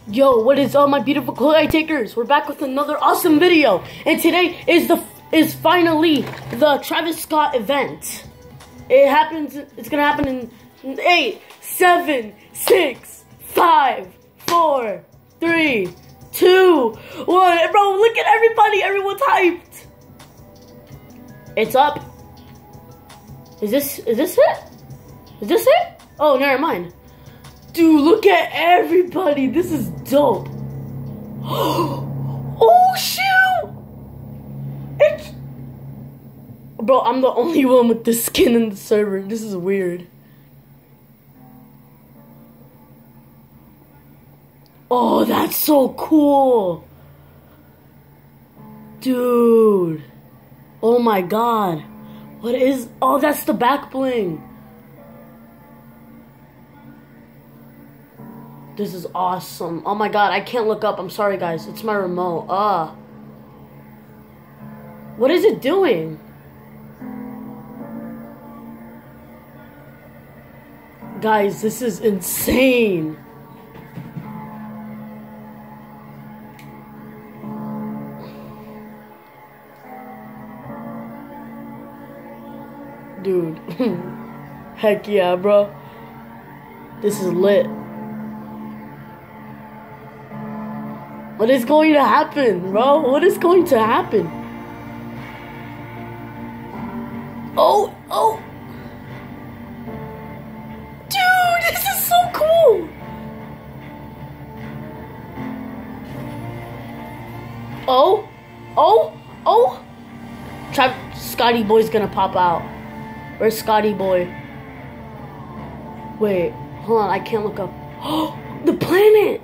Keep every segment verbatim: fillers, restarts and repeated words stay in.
Yo, what is up, my beautiful Koi takers? We're back with another awesome video, and today is the is finally the Travis Scott event. It happens. It's gonna happen in eight, seven, six, five, four, three, two, one. Bro, look at everybody. Everyone's hyped. It's up. Is this is this it? Is this it? Oh, never mind. Dude, look at everybody. This is dope. Oh, shoot. It's... Bro, I'm the only one with the skin in the server. This is weird. Oh, that's so cool. Dude. Oh my god. What is... Oh, that's the back bling. This is awesome. Oh my god, I can't look up. I'm sorry, guys. It's my remote. Ah. Uh, what is it doing? Guys, this is insane. Dude. Heck yeah, bro. This is lit. What is going to happen, bro? What is going to happen? Oh, oh. Dude, this is so cool. Oh, oh, oh. Trav Scotty Boy's gonna pop out. Where's Scotty Boy? Wait, hold on, I can't look up. Oh, the planet.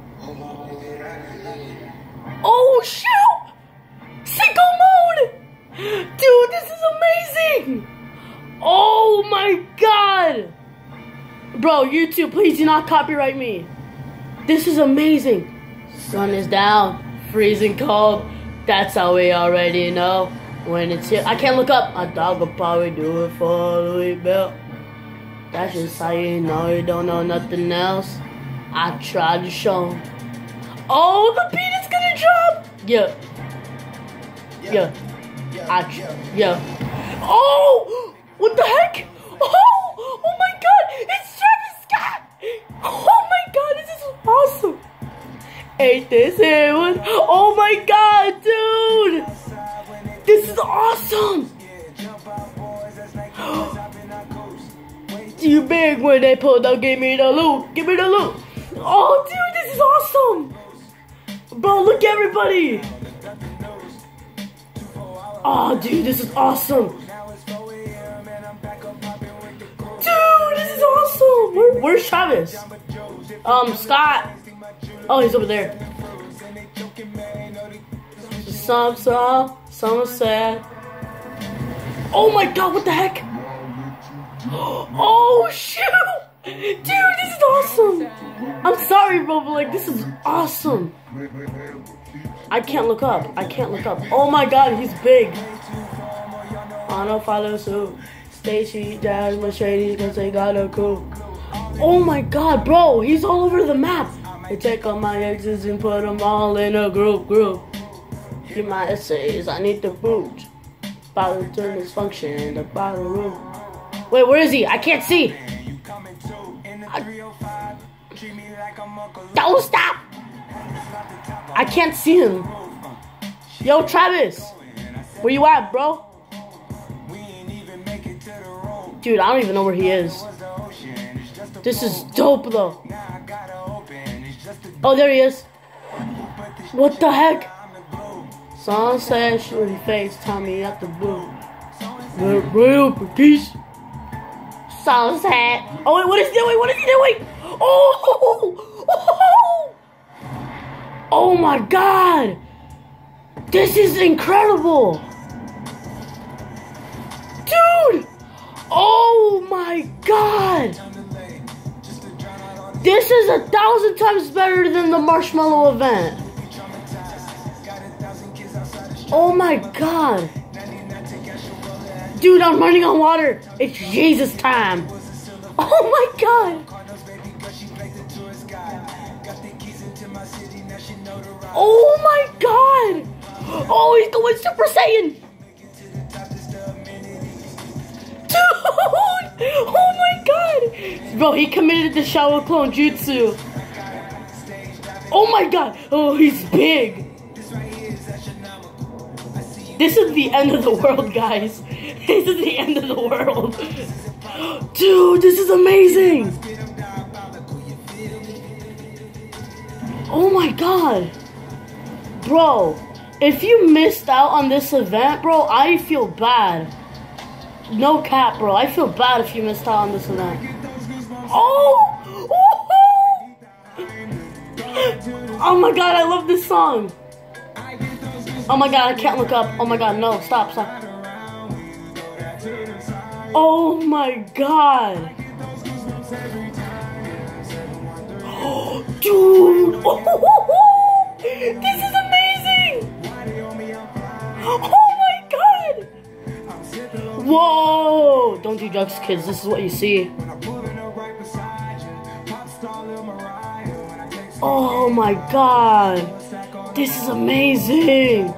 Oh, shoot! Sicko mode! Dude, this is amazing! Oh my god! Bro, YouTube, please do not copyright me. This is amazing. Sun is down, freezing cold. That's how we already know when it's here. I can't look up. A dog will probably do it for the week, Bill. That's just how you know you don't know nothing else. I tried to show him. Oh, the beat is gonna drop! Yeah. Yeah. I, yeah. Oh! What the heck? Oh! Oh my god! It's Travis Scott! Oh my god, this is awesome! Ain't this it? Oh my god, dude! This is awesome! You big when they pulled out, give me the loot! Give me the loot! Oh, dude, this is awesome! Bro, look at everybody! Oh, dude, this is awesome! Dude, this is awesome! Where, where's Travis? Um, Scott. Oh, he's over there. Some some, some sad. Oh my god, what the heck? Oh, shoot! Dude, this is awesome! I'm sorry, bro, but like, this is awesome. I can't look up. I can't look up. Oh my god, he's big. I don't follow suit. Stacy, Jazz, Mercedes, cause they got a crew. Oh my god, bro, he's all over the map. I take all my exes and put them all in a group, group. Get my essays, I need the boot. Bottle turn this function in the bottle room. Wait, where is he? I can't see. I... Don't stop! I can't see him. Yo, Travis, where you at, bro? Dude, I don't even know where he is. This is dope, though. Oh, there he is. What the heck? Sunset, shooting face, Tommy at the blue. Real peace. Sunset. Oh, wait, what is he doing? What is he doing? Oh! Oh! Oh my god! This is incredible! Dude! Oh my god! This is a thousand times better than the Marshmallow event. Oh my god! Dude, I'm running on water! It's Jesus time! Oh my god! Oh my god! Oh, he's going Super Saiyan! Dude! Oh my god! Bro, he committed the Shadow Clone Jutsu. Oh my god! Oh, he's big! This is the end of the world, guys. This is the end of the world. Dude, this is amazing! Oh my god! Bro, if you missed out on this event, bro, I feel bad. No cap, bro. I feel bad if you missed out on this event. Oh! Oh my god, I love this song. Oh my god, I can't look up. Oh my god, no, stop, stop. Oh my god. Dude. This is amazing. Oh my god. Whoa. Don't do drugs, kids. This is what you see. Oh my god. This is amazing.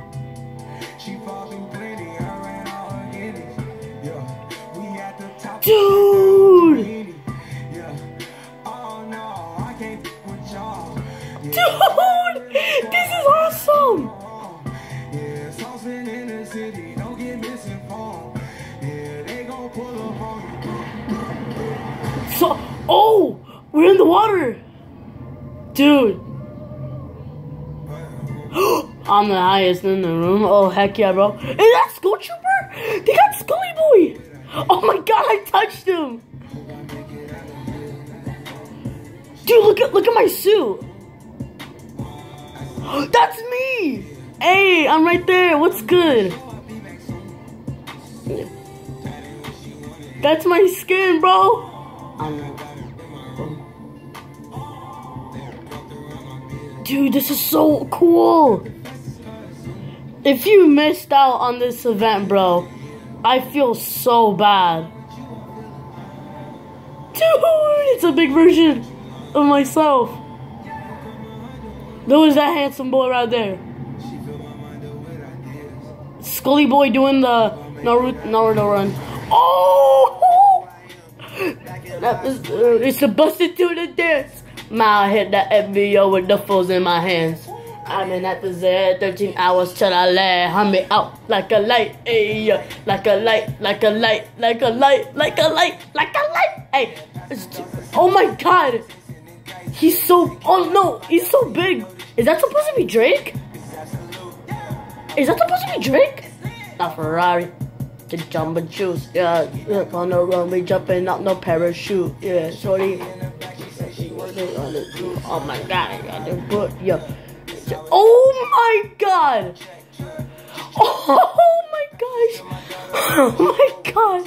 Dude. Dude. This is awesome. So, oh, we're in the water. Dude. I'm the highest in the room. Oh, heck yeah, bro. Is that Skull Trooper? They got Scully Boy. Oh my god, I touched him. Dude, look at look at my suit. That's me. Hey, I'm right there. What's good? That's my skin, bro. Dude, this is so cool. If you missed out on this event, bro, I feel so bad. Dude, it's a big version of myself. Who is that handsome boy right there? Scully Boy doing the Naruto, Naruto run. Oh! That is, uh, it's a busted to the dance. My hit that F B O with the fools in my hands. I'm in at the Z, thirteen hours till I land. Hum me out like a light, ayy, like a light, like a light, like a light, like a light, like a light. Hey, oh my god, he's so. Oh no, he's so big. Is that supposed to be Drake? Is that supposed to be Drake? Not Ferrari, the jumbo juice. Yeah, look on the run, we jumping out no parachute. Yeah, shorty. Oh my god, I got to put yo. Oh my god! Oh my gosh! Oh my god!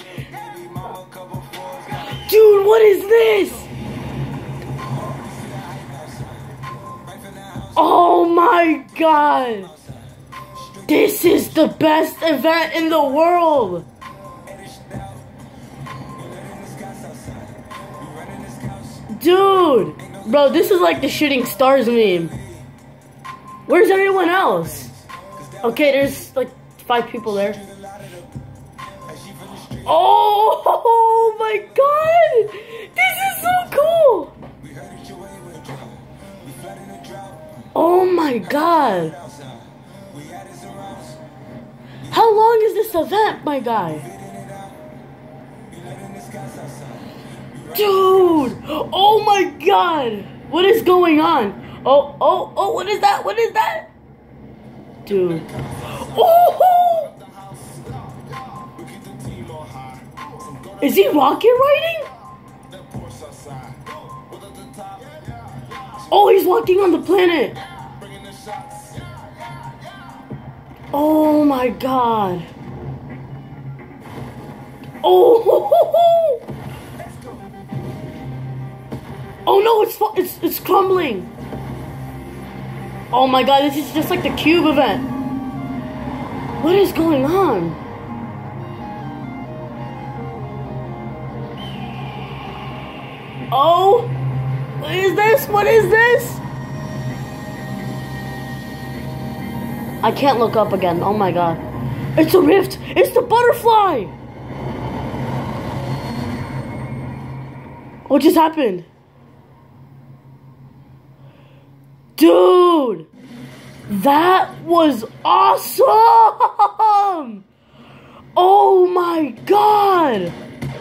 Dude, what is this? Oh my god! This is the best event in the world! Dude! Bro, this is like the shooting stars meme. Where's everyone else? Okay, there's like five people there. Oh, oh my god! This is so cool! Oh my god! How long is this event, my guy? Dude! Oh my god! What is going on? Oh, oh, oh, what is that? What is that? Dude. Oh! Is he rocket riding? Oh, he's walking on the planet. Oh my god. Oh! Oh no, it's it's it's crumbling. Oh my god, this is just like the Cube event. What is going on? Oh, what is this? What is this? I can't look up again. Oh my god. It's a rift! It's the butterfly! What just happened? Dude! That was awesome! Oh my god!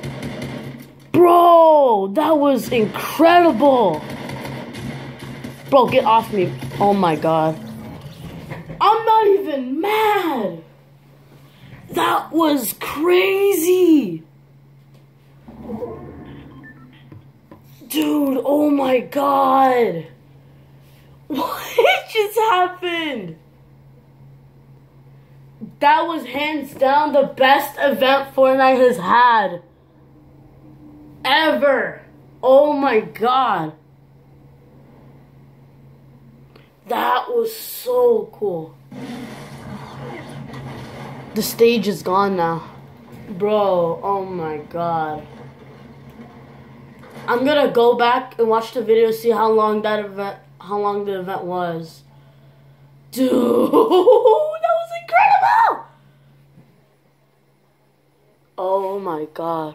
Bro, that was incredible! Bro, get off me. Oh my god. I'm not even mad! That was crazy! Dude, oh my god! What just happened? That was hands down the best event Fortnite has had. Ever. Oh my god. That was so cool. The stage is gone now. Bro, oh my god. I'm gonna go back and watch the video, see how long that event, how long the event was. Dude, that was incredible! Oh my god.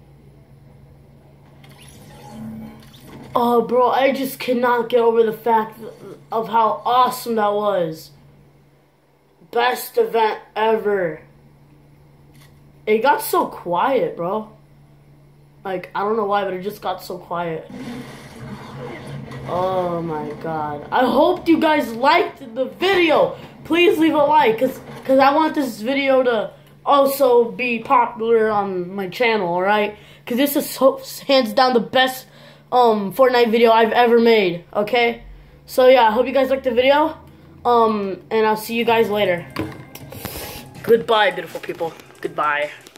Oh, bro, I just cannot get over the fact of how awesome that was. Best event ever. It got so quiet, bro. Like, I don't know why, but it just got so quiet. Oh my god. I hope you guys liked the video. Please leave a like, because cause I want this video to also be popular on my channel, alright? Because this is so, hands down the best um, Fortnite video I've ever made, okay? So yeah, I hope you guys liked the video. Um, and I'll see you guys later. Goodbye, beautiful people. Goodbye.